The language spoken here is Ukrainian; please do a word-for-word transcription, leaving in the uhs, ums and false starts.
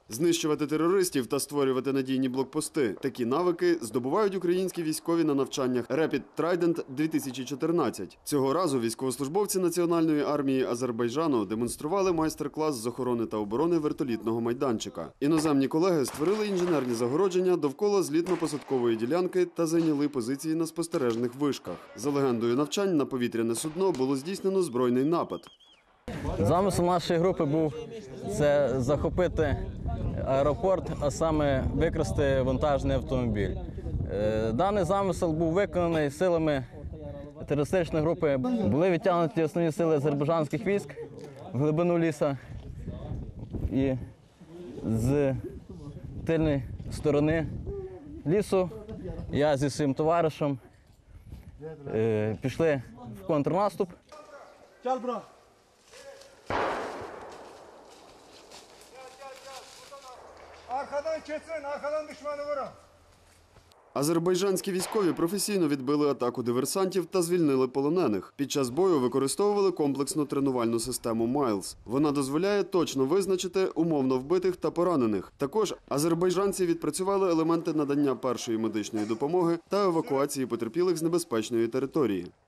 Знищувати терористів та створювати надійні блокпости – такі навики здобувають українські військові на навчаннях Rapid Trident дві тисячі чотирнадцять. Цього разу військовослужбовці Національної армії Азербайджану демонстрували майстер-клас з охорони та оборони вертолітного майданчика. Іноземні колеги створили інженерні загородження довкола злітно-посадкової ділянки та зайняли позиції на спостережних вишках. За легендою навчань на повітряне судно було здійснено збройний напад. Замисел нашої групи був це захопити аеропорт, а саме викрасти вантажний автомобіль. Даний замисел був виконаний силами терористичної групи. Були відтягнуті основні сили азербайджанських військ в глибину лісу і з тильної сторони лісу я зі своїм товаришем пішли в контрнаступ. Arkadan kesin, arkadan düşmanı vurun. Азербайджанські військові професійно відбили атаку диверсантів та звільнили полонених. Під час бою використовували комплексну тренувальну систему «Майлз». Вона дозволяє точно визначити умовно вбитих та поранених. Також азербайджанці відпрацювали елементи надання першої медичної допомоги та евакуації потерпілих з небезпечної території.